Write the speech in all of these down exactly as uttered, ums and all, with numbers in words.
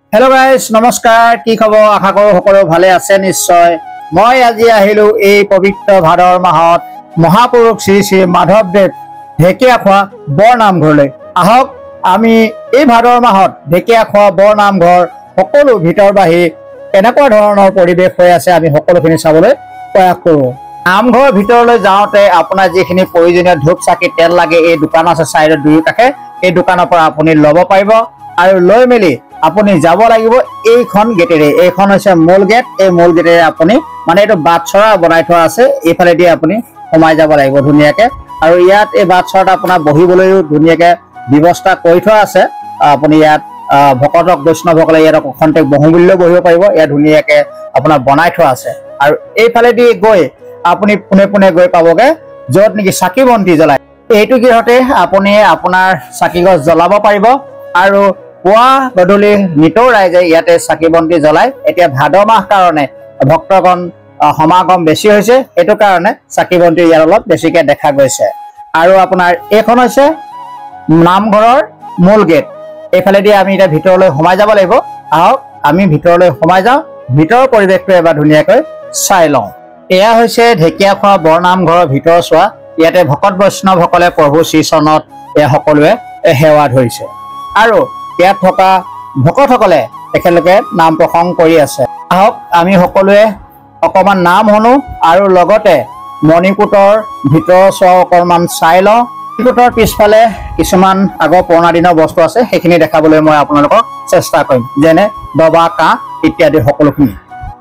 Hello guys नमस्कार की खबर आशा करो सकलो भाले आछे निश्चय मैं আজি আহিলো এই पवित्र भादर माहत महापुरुष श्री श्री माधवदेव ढेकियाखोवा बर नामघरলৈ आहक आमी এই भादर माहत ढेकियाखोवा बर नामघर सकलो ভিতৰ বাহি কেনেকুৱা ধৰণৰ পৰিবেশ হৈ আছে আমি সকলোখিনি চাবলৈ প্ৰয়াস কৰো। নামঘৰ ভিতৰলৈ যাওঁতে আপোনাৰ যিখিনি প্ৰয়োজনীয় ধূপ চাকি তেল লাগে এই দোকান আছে সাইডত দুই কাষে এই দোকানৰ পৰা আপুনি ল'ব পাৰিব আৰু লৈ মেলি আপুনি যাব লাগিব এইখন গেটেৰে এইখন হৈছে মূল গেট এই মূল গেটেৰে আপুনি মানে এটো বাটছৰা বনাই থোৱা আছে এইফালে দি আপুনি সোমাই যাব লাগিব ধুনিয়াকে আৰু ইয়াত এই বাটছৰাত আপোনাৰ বহিবলৈ ধুনিয়াকে ব্যৱস্থা কৰি থোৱা আছে আপুনি ইয়াত ভকতক বৈষ্ণৱসকলে ইয়াত খন্তেক বহুমূল্য বহিব পাৰিব ইয়াত ধুনিয়াকে আপোনাৰ বনাই থোৱা আছে আৰু এইফালে দি গৈ আপুনি পুনে পুনে গৈ পাবগে যত নেকি চাকি বন্তি জ্বলাই এইটো কিহতে আপুনি আপোনাৰ চাকি গছ জ্বলাব পাৰিব আৰু পুৱা গধূলি নিতৌ ৰাইজে ইয়াতে চাকি বন্তি জ্বলাই এতিয়া ভাদ মাহ কাৰণে ভক্তগণ সমাগম বেছি হৈছে এটো কাৰণে চাকি বন্তি ইয়াৰ অলপ বেছিকে দেখা গৈছে আৰু আপোনাৰ এখন হৈছে নামঘৰৰ মূল গেট এইফালে দি আমি এটা ভিতৰলৈ সোমাই যাব লাগিব আহক আমি ভিতৰলৈ সোমাই যাওঁ ভিতৰৰ পৰিৱেশটো এবাৰ ধুনিয়াকৈ চাই লওঁ এয়া হৈছে ঢেকিয়াখোৱা বৰ নামঘৰৰ ভিতৰ চোৱা ইয়াতে ভকত বৈষ্ণৱসকলে প্ৰভু শ্ৰী চৰণত এ সকলোৱে সেৱা ধৰিছে আৰু ইয়াত থকা ভকতসকলে একেলগে নাম প্ৰসংগ কৰি আছে আহক আমি সকলোৱে অকমান নাম শুনো আৰু লগতে মণিকূটৰ ভিতৰ চোৱা অকমান চাই লওঁ মণিকূটৰ পিছফালে কিছুমান আগৰ পুৰণা দিনৰ বস্তু আছে সেইখিনি দেখাবলৈ মই আপোনালোকক চেষ্টা কৰিম যেনে দবা কাঁহ ইত্যাদি সকলোখিনি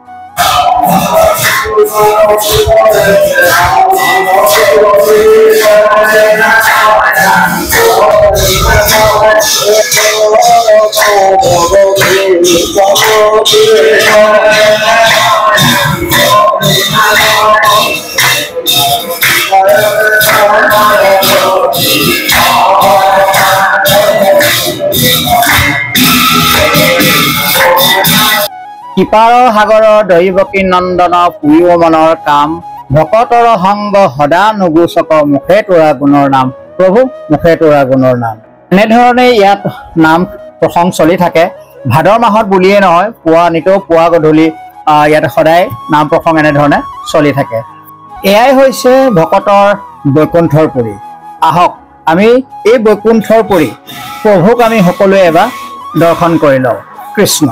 কিপাৰৰ সাগৰৰ দৈৱকী নন্দন পুৰিও মনৰ কাম ভকতৰ সংগ সদা নুগুচক মুখে তোৰা গুণৰ নাম প্ৰভু মুখে তোৰা গুণৰ নাম এনেধৰণে ইয়াত নাম প্ৰসংগ চলি থাকে ভাদৰ মাহত বুলিয়ে নহয় পুৱা নিতৌ পুৱা গধূলি ইয়াত সদায় নাম প্ৰসংগ এনেধৰণে চলি থাকে এয়াই হৈছে ভকতৰ বৈকুণ্ঠৰ পুৰী আহক আমি এই বৈকুণ্ঠৰ পুৰী প্ৰভুক আমি সকলোৱে এবাৰ দৰ্শন কৰি লওঁ কৃষ্ণ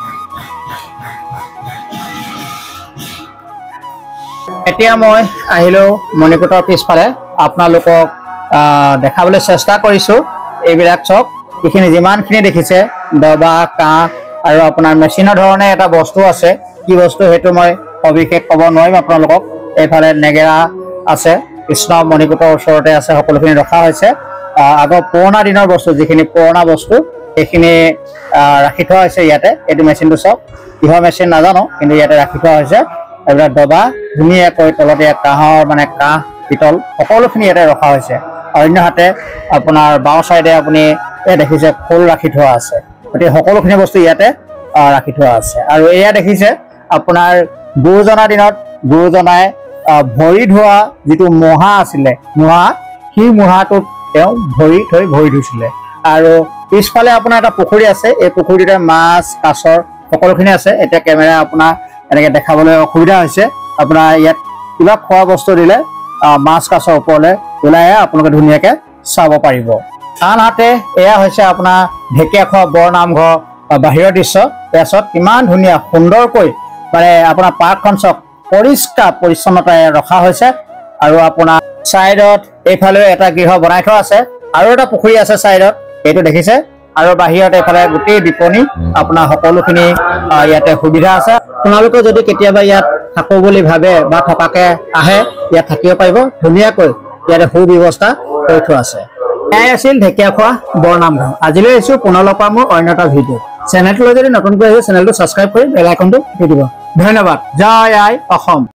এতিয়া মই আহিলো মণিকূটৰ পিছফালে আপোনালোকক দেখাবলৈ চেষ্টা কৰিছো এইবিলাক চব এইখিনি যিমানখিনি দেখিছে দবা কাঁহ আৰু আপোনাৰ মেচিনৰ ধৰণে এটা বস্তু আছে কি বস্তু সেইটো মই সবিশেষ ক'ব নোৱাৰিম আপোনালোকক এইফালে নেগেৰা আছে কৃষ্ণ মণিকূটৰ ওচৰতে আছে সকলোখিনি ৰখা হৈছে আগৰ পুৰণা দিনৰ বস্তু যিখিনি পুৰণা বস্তু সেইখিনি ৰাখি থোৱা হৈছে ইয়াতে এইটো মেচিনটো চব কিহৰ মেচিন নাজানো কিন্তু ইয়াতে ৰাখি থোৱা হৈছে এইবিলাক দবা ধুনীয়াকৈ তলতে কাঁহৰ মানে কাঁহ পিতল সকলোখিনি ইয়াতে ৰখা হৈছে অন্যহাতে আপোনাৰ বাওঁ চাইডে আপুনি দেখিছে খোল ৰাখি থোৱা আছে গতিকে সকলোখিনি বস্তু ইয়াতে ৰাখি থোৱা আছে আৰু এয়া দেখিছে আপোনাৰ গুৰুজনাৰ দিনত গুৰুজনাই ভৰি ধোৱা যিটো মহা আছিলে মহা সেই মহাটোত তেওঁ ভৰি থৈ ভৰি ধুইছিলে আৰু পিছফালে আপোনাৰ এটা পুখুৰী আছে এই পুখুৰীতে মাছ কাছৰ সকলোখিনি আছে এতিয়া কেমেৰা আপোনাৰ এনেকে দেখাবলৈ অসুবিধা হৈছে আপোনাৰ ইয়াত কিবা খোৱা বস্তু দিলে মাছ কাছৰ ওপৰলৈ ওলাই আপোনালোকে ধুনীয়াকে চাব পাৰিব আনহাতে এয়া হৈছে আপোনাৰ ঢেকিয়াখোৱা বৰ নামঘৰ বাহিৰৰ দৃশ্য পেছত কিমান ধুনীয়া সুন্দৰকৈ মানে আপোনাৰ পাৰ্কখন চব পৰিষ্কাৰ পৰিচ্ছন্নতাৰে ৰখা হৈছে আৰু আপোনাৰ চাইডত এইফালে এটা গৃহ বনাই থোৱা আছে আৰু এটা পুখুৰী আছে চাইডত এইটো দেখিছে আৰু বাহিৰত এইফালে গোটেই বিপণী আপোনাৰ সকলোখিনি ইয়াতে সুবিধা আছে আপোনালোকে যদি কেতিয়াবা ইয়াত থাকো বুলি ভাবে বা থকাকে আহে ইয়াত থাকিব পাৰিব ধুনীয়াকৈ ইয়াতে সুব্যৱস্থা কৰি থোৱা আছে এয়াই আছিল ঢেকিয়াখোৱা বৰ নামঘৰ আজিলৈ আহিছো পুনৰ লগ পাম মোৰ অন্য এটা ভিডিঅ চেনেলটোলৈ যদি নতুনকৈ আহিছে চেনেলটো ছাবস্ক্ৰাইব কৰি বেল আইকনটো টিপি দিব ধন্যবাদ জয় আই অসম।